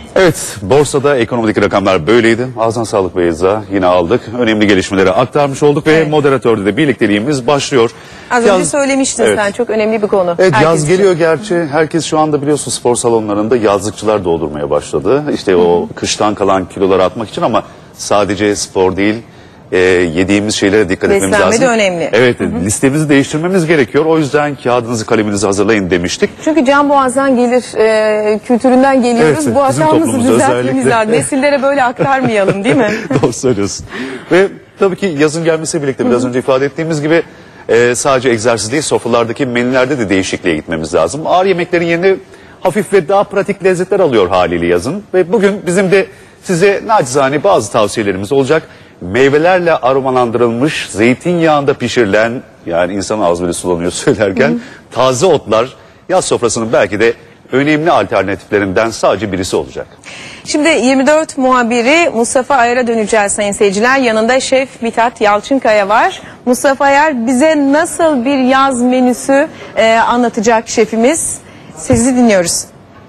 Evet, borsada ekonomideki rakamlar böyleydi. Ağzına sağlık Beyza, yine aldık. Önemli gelişmeleri aktarmış olduk ve moderatörde de birlikteliğimiz başlıyor. Az önce söylemiştin sen, çok önemli bir konu. Evet, yaz geliyor gerçi. Herkes şu anda biliyorsun spor salonlarında yazlıkçılar doldurmaya başladı. İşte o kıştan kalan kiloları atmak için, ama sadece spor değil, yediğimiz şeylere dikkat etmemiz lazım. Beslenme de önemli. Evet, listemizi değiştirmemiz gerekiyor. O yüzden kağıdınızı, kaleminizi hazırlayın demiştik. Çünkü can boğazdan gelir, kültüründen geliyoruz. Evet, Bu bizim hatamızı toplumumuzda düzeltmemiz lazım. Nesillere böyle aktarmayalım, değil mi? Doğru söylüyorsun. Ve tabii ki yazın gelmesiyle birlikte biraz önce ifade ettiğimiz gibi sadece egzersiz değil, sofralardaki menülerde de değişikliğe gitmemiz lazım. Ağır yemeklerin yerine hafif ve daha pratik lezzetler alıyor haliyle yazın. Ve bugün bizim de size nacizane bazı tavsiyelerimiz olacak. Meyvelerle aromalandırılmış, zeytinyağında pişirilen, yani insanın ağzı böyle sulanıyor söylerken, taze otlar yaz sofrasının belki de önemli alternatiflerinden sadece birisi olacak. Şimdi 24 muhabiri Mustafa Ayar'a döneceğiz sayın seyirciler. Yanında Şef Mithat Yalçınkaya var. Mustafa Ayar bize nasıl bir yaz menüsü anlatacak şefimiz. Sizi dinliyoruz.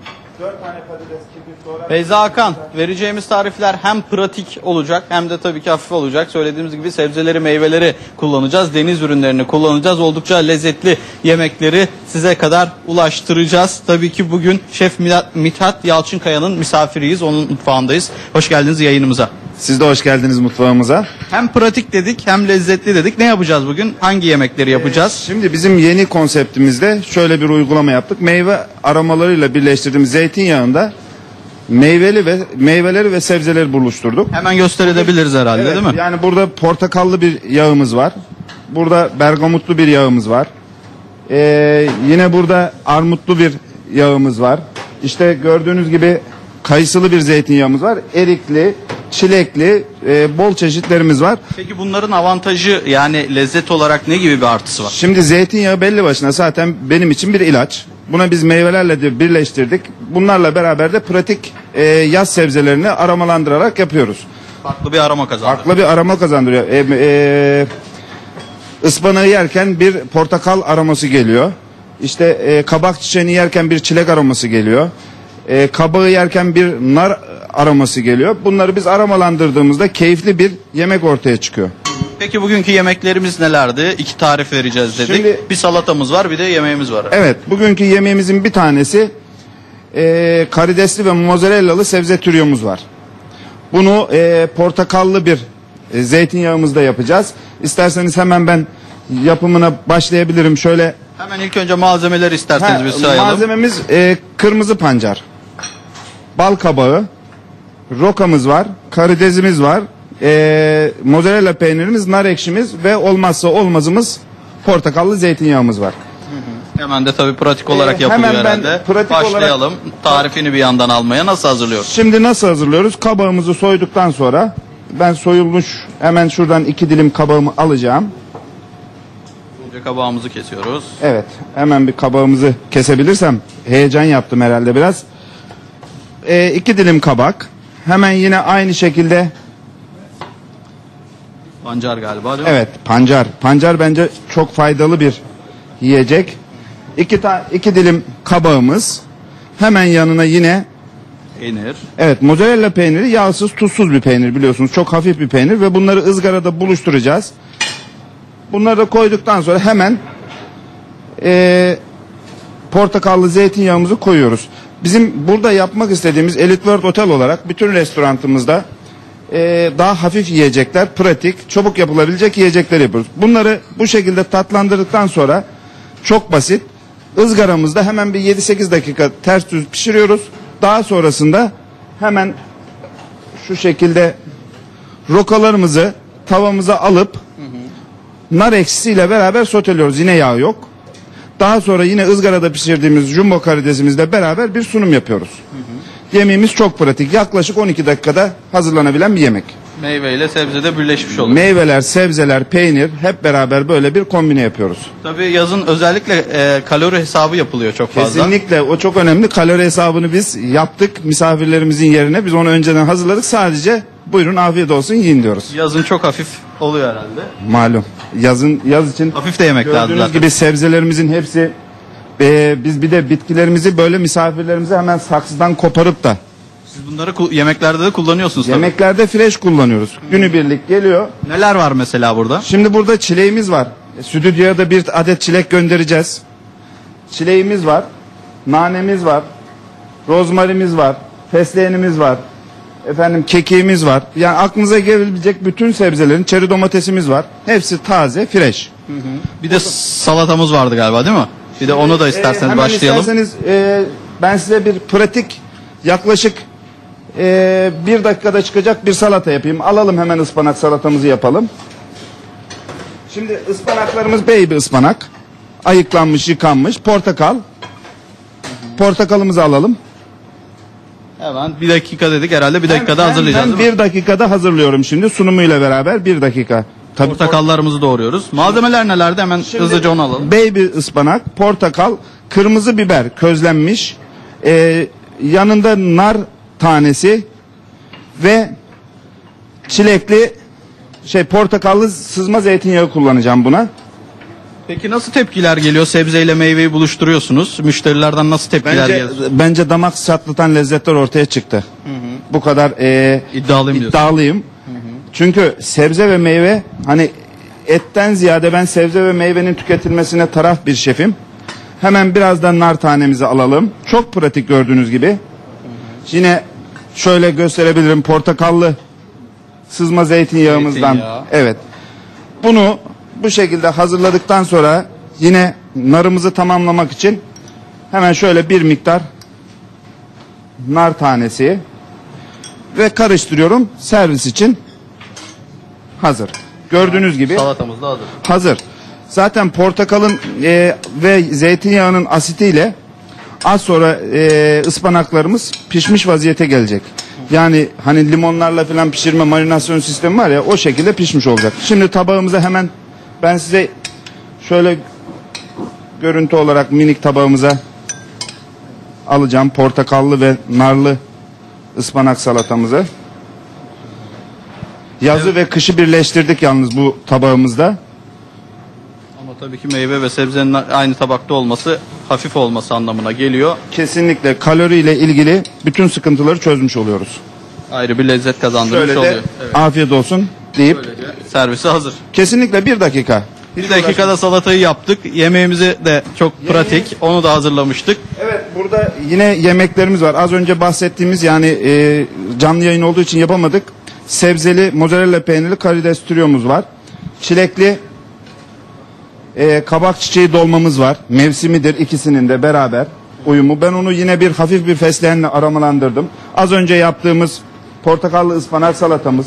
Beyza Hakan, vereceğimiz tarifler hem pratik olacak hem de tabii ki hafif olacak. Söylediğimiz gibi sebzeleri, meyveleri kullanacağız, deniz ürünlerini kullanacağız. Oldukça lezzetli yemekleri size kadar ulaştıracağız. Tabii ki bugün Şef Mithat Yalçınkaya'nın misafiriyiz, onun mutfağındayız. Hoş geldiniz yayınımıza. Siz de hoş geldiniz mutfağımıza. Hem pratik dedik hem lezzetli dedik. Ne yapacağız bugün? Hangi yemekleri yapacağız? Şimdi bizim yeni konseptimizde şöyle bir uygulama yaptık. Meyve aromalarıyla birleştirdiğimiz zeytinyağında meyveleri ve sebzeleri buluşturduk. Hemen gösterebiliriz herhalde, Evet, değil mi? yani burada portakallı bir yağımız var. Burada bergamotlu bir yağımız var. Yine burada armutlu bir yağımız var. İşte gördüğünüz gibi kayısılı bir zeytinyağımız var. Erikli, çilekli, bol çeşitlerimiz var. Peki bunların avantajı, yani lezzet olarak ne gibi bir artısı var? Şimdi zeytinyağı belli başına zaten benim için bir ilaç. Buna biz meyvelerle de birleştirdik. Bunlarla beraber de pratik yaz sebzelerini aromalandırarak yapıyoruz. Farklı bir aroma kazandırıyor. Farklı bir aroma kazandırıyor. Ispanağı yerken bir portakal aroması geliyor. İşte kabak çiçeğini yerken bir çilek aroması geliyor. Kabağı yerken bir nar aroması geliyor. Bunları biz aromalandırdığımızda keyifli bir yemek ortaya çıkıyor. Peki bugünkü yemeklerimiz nelerdi? 2 tarif vereceğiz dedik. Şimdi, bir salatamız var, bir de yemeğimiz var. Evet, bugünkü yemeğimizin bir tanesi karidesli ve mozzarellalı sebze türüyomuz var. Bunu portakallı bir zeytinyağımızda yapacağız. İsterseniz hemen ben yapımına başlayabilirim. Şöyle. Hemen ilk önce malzemeleri isterseniz bir sayalım. Malzememiz kırmızı pancar, bal kabağı, rokamız var, karidesimiz var, mozzarella peynirimiz, nar ekşimiz ve olmazsa olmazımız portakallı zeytinyağımız var. Hemen de tabii pratik olarak yapılıyor herhalde. Başlayalım. Tarifini bir yandan almaya. Nasıl hazırlıyoruz? Şimdi nasıl hazırlıyoruz? Kabağımızı soyduktan sonra ben soyulmuş hemen şuradan 2 dilim kabağımı alacağım. Önce kabağımızı kesiyoruz. Evet, hemen bir kabağımızı kesebilirsem, heyecan yaptım herhalde biraz. 2 dilim kabak. Hemen yine aynı şekilde. Pancar galiba, değil mi? Evet, pancar. Pancar bence çok faydalı bir yiyecek. 2 dilim kabağımız. Hemen yanına yine peynir. Evet, mozzarella peyniri yağsız, tuzsuz bir peynir, biliyorsunuz. Çok hafif bir peynir ve bunları ızgarada buluşturacağız. Bunları da koyduktan sonra hemen portakallı zeytinyağımızı koyuyoruz. Bizim burada yapmak istediğimiz Elite World Hotel olarak bütün restoranımızda daha hafif yiyecekler, pratik, çabuk yapılabilecek yiyecekler yapıyoruz. Bunları bu şekilde tatlandırdıktan sonra çok basit, ızgaramızda hemen bir 7-8 dakika ters düz pişiriyoruz. Daha sonrasında hemen şu şekilde rokalarımızı tavamıza alıp nar ekşisiyle beraber soteliyoruz. Yine yağ yok. Daha sonra yine ızgarada pişirdiğimiz jumbo karidesimizle beraber bir sunum yapıyoruz. Yemeğimiz çok pratik. Yaklaşık 12 dakikada hazırlanabilen bir yemek. Meyve ile sebze de birleşmiş oluyor. Meyveler, sebzeler, peynir hep beraber böyle bir kombine yapıyoruz. Tabii yazın özellikle kalori hesabı yapılıyor çok fazla. Kesinlikle, o çok önemli. Kalori hesabını biz yaptık misafirlerimizin yerine. Biz onu önceden hazırladık. Sadece buyurun afiyet olsun yiyin diyoruz. Yazın çok hafif oluyor herhalde. Malum. Yaz için hafif de yemek lazım gördüğünüz gibi sebzelerimizin biz bir de bitkilerimizi böyle misafirlerimize hemen saksıdan koparıp da Siz bunları yemeklerde de kullanıyorsunuz tabii. Yemeklerde fresh kullanıyoruz. Günübirlik geliyor. Neler var mesela burada? Şimdi burada çileğimiz var. Stüdyoya da bir adet çilek göndereceğiz. Çileğimiz var. Nanemiz var. Rozmarimiz var. Fesleğenimiz var. Efendim kekiğimiz var. Yani aklınıza gelebilecek bütün sebzelerin, çeri domatesimiz var. Hepsi taze, fresh. Bir de salatamız vardı galiba değil mi? Bir de onu da isterseniz Hemen başlayalım. isterseniz ben size bir pratik yaklaşık 1 dakikada çıkacak bir salata yapayım. Alalım hemen ıspanak salatamızı yapalım. Şimdi ıspanaklarımız baby ıspanak. Ayıklanmış, yıkanmış. Portakal. Portakalımızı alalım. Hemen 1 dakika dedik herhalde 1 dakikada hazırlayacağız Ben değil mi? 1 dakikada hazırlıyorum şimdi sunumuyla beraber 1 dakika. Tabii Portakallarımızı doğruyoruz. Malzemeler nelerdi hemen hızlıca onu alalım. baby ıspanak, portakal, kırmızı biber közlenmiş, yanında nar tanesi ve çilekli portakallı sızma zeytinyağı kullanacağım buna. Peki nasıl tepkiler geliyor? Sebzeyle meyveyi buluşturuyorsunuz. Müşterilerden nasıl tepkiler geliyor? Bence damak çatlatan lezzetler ortaya çıktı. Bu kadar İddialıyım diyorsun. iddialıyım. Çünkü sebze ve meyve hani etten ziyade ben sebze ve meyvenin tüketilmesine taraf bir şefim. Hemen birazdan nar tanemizi alalım. Çok pratik gördüğünüz gibi. Yine şöyle gösterebilirim portakallı sızma zeytinyağımızdan. Zeytinyağı. Evet. Bunu bu şekilde hazırladıktan sonra yine narımızı tamamlamak için hemen şöyle bir miktar nar tanesi ve karıştırıyorum. Servis için hazır. Gördüğünüz gibi Salatamız da hazır. hazır. Zaten portakalın ve zeytinyağının asitiyle az sonra ıspanaklarımız pişmiş vaziyete gelecek. Yani hani limonlarla falan pişirme marinasyon sistemi var ya o şekilde pişmiş olacak. Şimdi tabağımıza hemen ben size şöyle görüntü olarak minik tabağımıza alacağım portakallı ve narlı ıspanak salatamızı. Yazı ve kışı birleştirdik yalnız bu tabağımızda. Ama tabii ki meyve ve sebzenin aynı tabakta olması hafif olması anlamına geliyor. Kesinlikle kaloriyle ilgili bütün sıkıntıları çözmüş oluyoruz. Ayrı bir lezzet kazandırmış Şöyle de oluyor. Evet. afiyet olsun deyip Böylece servise hazır. kesinlikle 1 dakika. 1 dakikada salatayı yaptık. Yemeğimizi de çok pratik. Onu da hazırlamıştık. Evet burada yine yemeklerimiz var. Az önce bahsettiğimiz yani canlı yayın olduğu için yapamadık. Sebzeli mozzarella peynirli karides türüyomuz var. Çilekli kabak çiçeği dolmamız var. Mevsimidir ikisinin de beraber uyumu. Ben onu yine bir hafif bir fesleğenle aromalandırdım. Az önce yaptığımız portakallı ıspanak salatamız.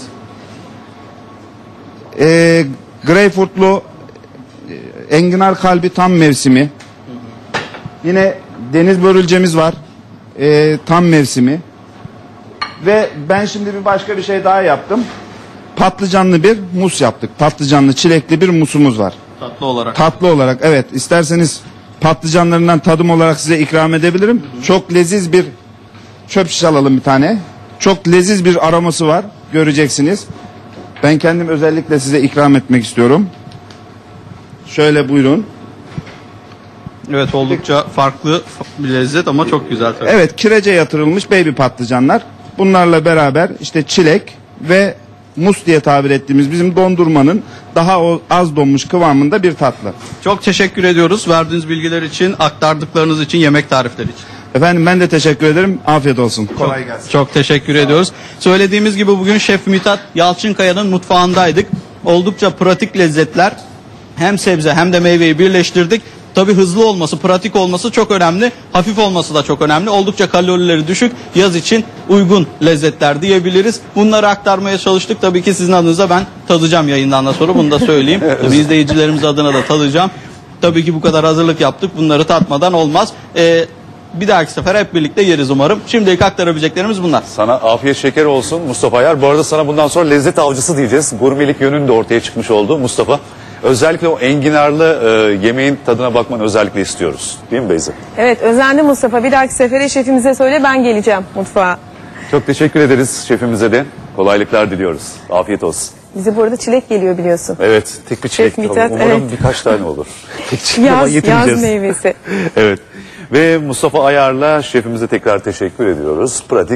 Greyfurtlu enginar kalbi tam mevsimi. Yine deniz börülcemiz var. Tam mevsimi. Ve ben şimdi bir başka bir şey daha yaptım. Patlıcanlı bir mus yaptık. Patlıcanlı çilekli bir musumuz var. Tatlı olarak. Tatlı olarak evet. İsterseniz patlıcanlarından tadım olarak size ikram edebilirim. Çok leziz bir çöp şiş alalım bir tane. Çok leziz bir aroması var. Göreceksiniz. Ben kendim özellikle size ikram etmek istiyorum. Şöyle buyurun. Evet oldukça farklı bir lezzet ama çok güzel tabii. Evet kirece yatırılmış baby patlıcanlar. Bunlarla beraber işte çilek ve mus diye tabir ettiğimiz bizim dondurmanın daha az donmuş kıvamında bir tatlı. Çok teşekkür ediyoruz verdiğiniz bilgiler için, aktardıklarınız için, yemek tarifleri için. Efendim ben de teşekkür ederim. Afiyet olsun. Kolay gelsin. Çok teşekkür ediyoruz. Söylediğimiz gibi bugün Şef Mithat Yalçınkaya'nın mutfağındaydık. Oldukça pratik lezzetler. Hem sebze hem de meyveyi birleştirdik. Tabii hızlı olması, pratik olması çok önemli. Hafif olması da çok önemli. Oldukça kalorileri düşük, yaz için uygun lezzetler diyebiliriz. Bunları aktarmaya çalıştık. Tabii ki sizin adınıza ben tadacağım yayından da sonra bunu da söyleyeyim. Tabii izleyicilerimiz adına da tadacağım. Tabii ki bu kadar hazırlık yaptık. Bunları tatmadan olmaz. Bir dahaki sefer hep birlikte yeriz umarım. Şimdilik aktarabileceklerimiz bunlar. Sana afiyet şeker olsun Mustafa Ayar. Bu arada sana bundan sonra lezzet avcısı diyeceğiz. Gurmelik yönün de ortaya çıkmış oldu Mustafa. Özellikle o enginarlı yemeğin tadına bakmanı özellikle istiyoruz. Değil mi Beyza? Evet özendi Mustafa. Bir dahaki sefere şefimize söyle ben geleceğim mutfağa. Çok teşekkür ederiz şefimize de. Kolaylıklar diliyoruz. Afiyet olsun. Bize bu arada çilek geliyor biliyorsun. Evet tek bir çilek. Mithat, Umarım evet. birkaç tane olur. Tek çilek ama Yaz yetineceğiz. meyvesi. Evet. Ve Mustafa Ayar'la şefimize tekrar teşekkür ediyoruz. Pratik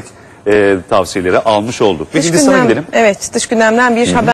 tavsiyeleri almış olduk. Ve Dış Hindistan'a gündem- gidelim. Evet, dış gündemden bir haber.